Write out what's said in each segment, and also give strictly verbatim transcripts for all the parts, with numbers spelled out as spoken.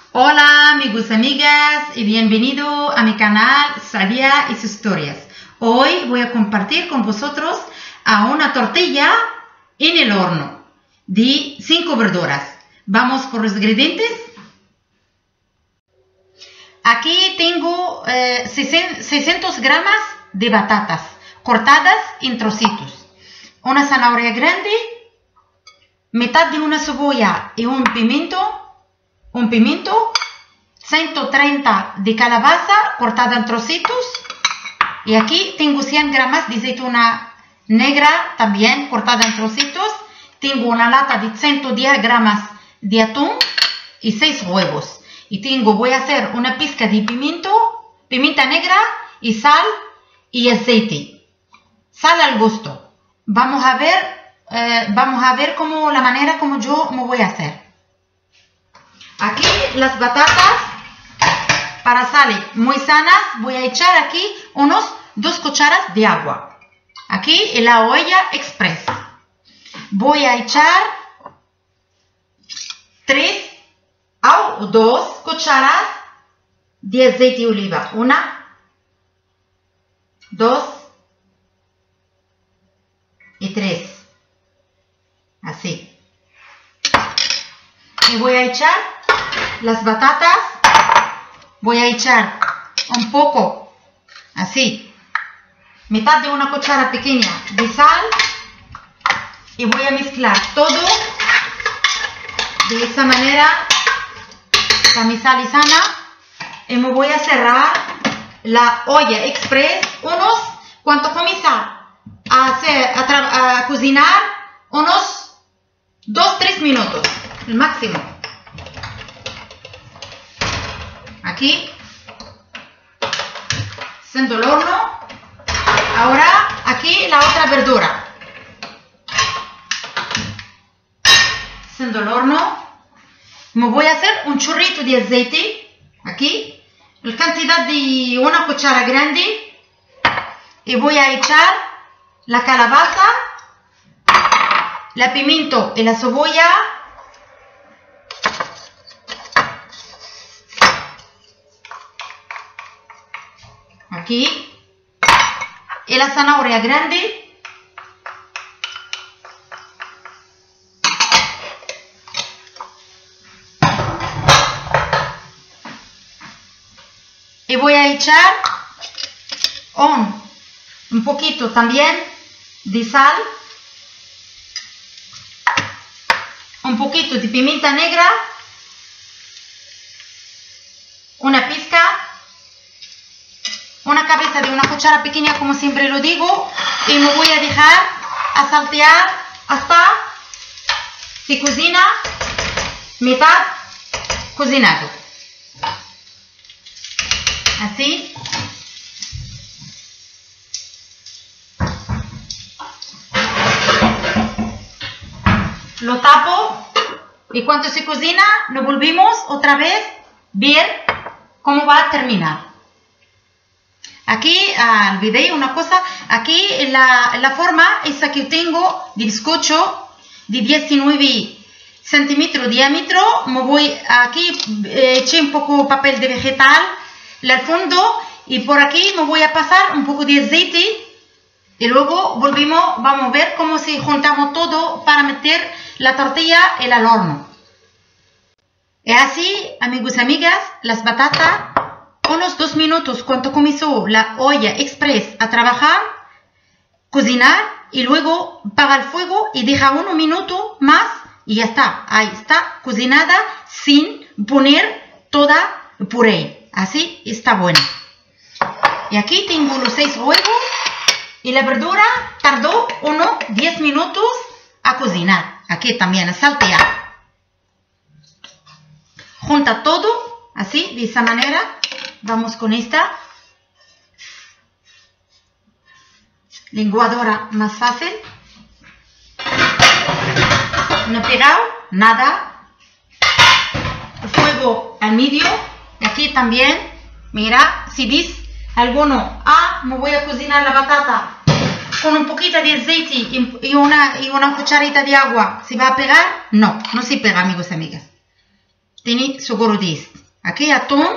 Hola amigos, amigas y bienvenido a mi canal Sadia y sus historias. Hoy voy a compartir con vosotros a una tortilla en el horno de cinco verduras. Vamos por los ingredientes. Aquí tengo eh, seiscientos gramos de batatas cortadas en trocitos, una zanahoria grande, mitad de una cebolla y un pimiento, un pimiento, ciento treinta de calabaza cortada en trocitos, y aquí tengo cien gramos de aceituna negra también cortada en trocitos. Tengo una lata de ciento diez gramos de atún y seis huevos. Y tengo, voy a hacer una pizca de pimiento, pimienta negra y sal y aceite. Sal al gusto. Vamos a ver, eh, vamos a ver cómo la manera como yo me voy a hacer. Aquí las batatas, para salir muy sanas, voy a echar aquí unos dos cucharas de agua. Aquí en la olla express. Voy a echar tres o dos cucharas de aceite de oliva. Una, dos y tres. Así. Y voy a echar las batatas. Voy a echar un poco, así, mitad de una cuchara pequeña de sal. Y voy a mezclar todo de esa manera para mi sal y sana. Y me voy a cerrar la olla express unos, cuando comienza a, hacer, a, a cocinar, unos dos tres minutos, el máximo. Aquí, siendo el horno. Ahora aquí la otra verdura. Siendo el horno, me voy a hacer un chorrito de aceite. Aquí, la cantidad de una cuchara grande. Y voy a echar la calabaza, la pimiento y la cebolla. Aquí. Y la zanahoria grande. Y voy a echar un, un poquito también de sal, un poquito de pimienta negra, una pizca, una cabeza de una cuchara pequeña, como siempre lo digo, y me voy a dejar a saltear hasta que cocina mitad cocinado. Así. Lo tapo y cuando se cocina lo volvemos otra vez ver cómo va a terminar. Aquí ah, olvidé una cosa. Aquí la, la forma esa que tengo de bizcocho de diecinueve centímetros de diámetro. Me voy aquí, eh, eché un poco papel de vegetal al fondo, y por aquí me voy a pasar un poco de aceite, y luego volvemos, vamos a ver cómo se juntamos todo para meter la tortilla en el horno. Y así, amigos y amigas, las batatas, unos dos minutos cuando comenzó la olla express a trabajar, cocinar, y luego apaga el fuego y deja unos minutos más y ya está. Ahí está cocinada sin poner toda puré. Así está buena. Y aquí tengo los seis huevos, y la verdura tardó unos diez minutos a cocinar. Aquí también a saltear. Junta todo así, de esa manera. Vamos con esta licuadora más fácil. No he pegado nada. El fuego al medio. Y aquí también, mira, si ves alguno, ah, me voy a cocinar la batata con un poquito de aceite y una, y una cucharita de agua, ¿se va a pegar? No, no se pega, amigos y amigas. tiene seguro de esto. Aquí atún.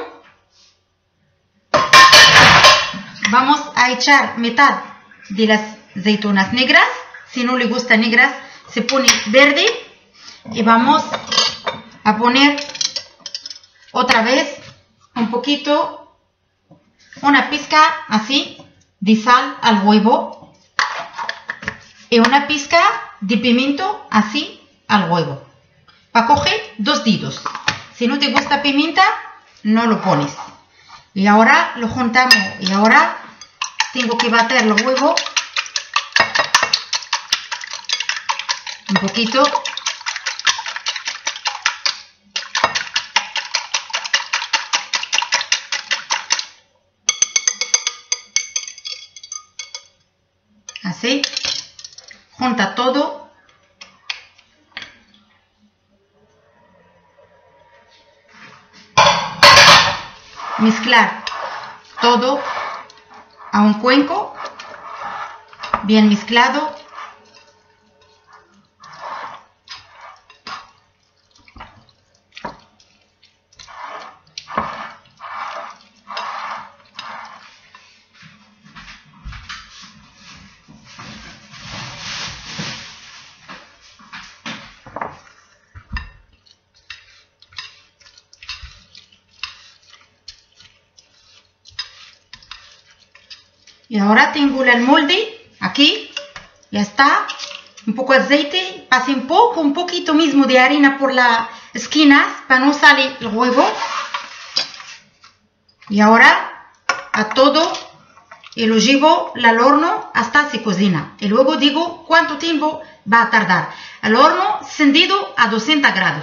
Vamos a echar mitad de las aceitunas negras. Si no le gusta negras, se pone verde. Y vamos a poner otra vez un poquito, una pizca así de sal al huevo. Y una pizca de pimiento así al huevo. Para coger dos dedos. Si no te gusta pimienta, no lo pones. Y ahora lo juntamos. Y ahora tengo que bater el huevo un poquito. Así. Junta todo. Mezclar todo a un cuenco, bien mezclado. Y ahora tengo el molde aquí, ya está, un poco de aceite, pasé un poco, un poquito mismo de harina por las esquinas para no salir el huevo. Y ahora a todo y lo llevo al horno hasta se cocina. Y luego digo cuánto tiempo va a tardar. El horno encendido a doscientos grados.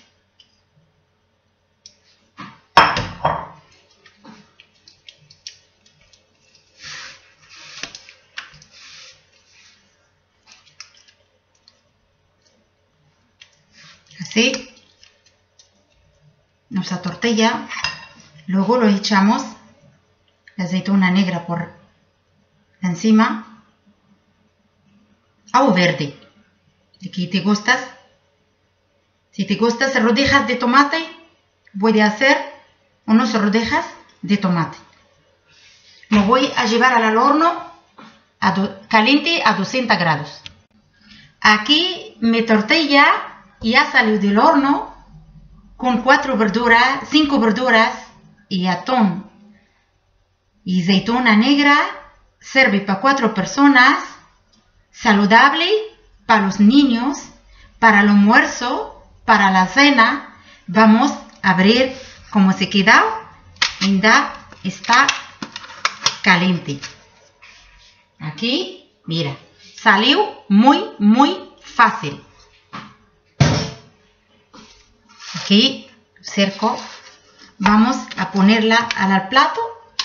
Así, nuestra tortilla, luego lo echamos la aceituna negra por encima, o verde, aquí te gustas, si te gustas rodajas de tomate, voy a hacer unos rodajas de tomate, lo voy a llevar al horno a do, caliente a doscientos grados. Aquí mi tortilla ya salió del horno con cuatro verduras, cinco verduras y atún y aceituna negra. Sirve para cuatro personas, saludable para los niños, para el almuerzo, para la cena. Vamos a abrir cómo se queda. Ya está caliente. Aquí, mira, salió muy, muy fácil. Aquí cerco, vamos a ponerla al plato.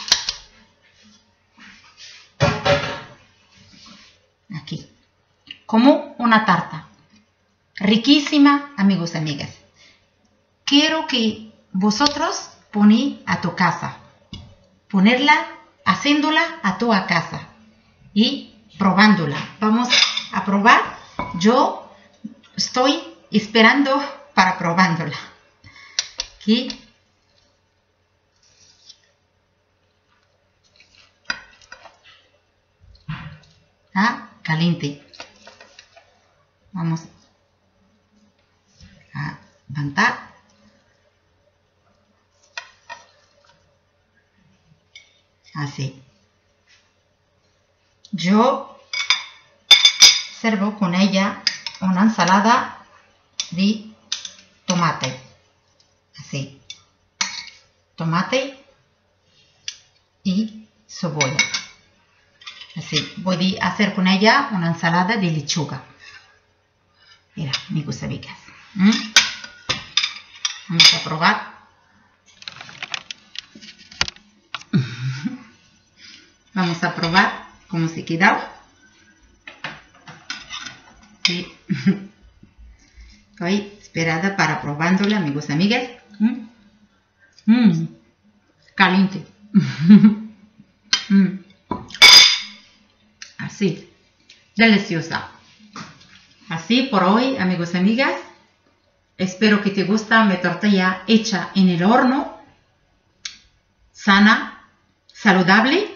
Aquí, como una tarta, riquísima, amigos y amigas. Quiero que vosotros ponéis a tu casa, ponerla, haciéndola a tu casa y probándola. Vamos a probar. Yo estoy esperando para probándola. Aquí. Ah, caliente. Vamos a levantar. Así. Yo sirvo con ella una ensalada de tomate, así, tomate y cebolla, así. Voy a hacer con ella una ensalada de lechuga. Mira, amigos y amigas, ¿Mm? Vamos a probar. Vamos a probar cómo se queda. Sí. Estoy esperada para probándola, amigos y amigas. Mm. Mm. Caliente. Mm. Así. Deliciosa. Así por hoy, amigos y amigas. Espero que te gusta mi tortilla hecha en el horno, sana, saludable.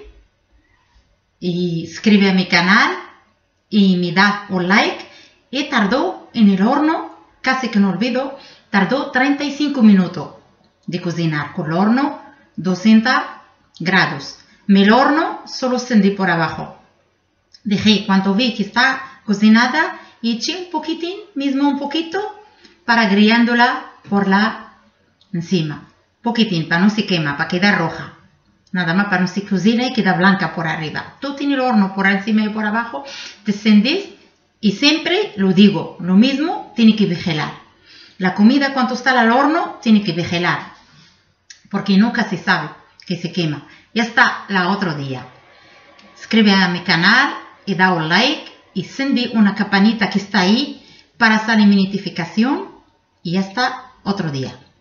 Y suscríbete a mi canal y me da un like. Y tardó en el horno, casi que no olvido, tardó treinta y cinco minutos de cocinar con el horno doscientos grados. El horno solo encendí por abajo. Dejé, cuando vi que está cocinada, y eché un poquitín, mismo un poquito, para grillándola por la encima. Poquitín, para no se quema, para quedar roja. Nada más para no se cocina y queda blanca por arriba. Tú tienes el horno por encima y por abajo, te encendés y siempre lo digo, lo mismo, tiene que vigilar. La comida cuando está al horno, tiene que vigilar. Porque nunca se sabe que se quema. Ya está la otro día. Suscríbete a mi canal y da un like y encende una campanita que está ahí para salir mi notificación y ya está otro día.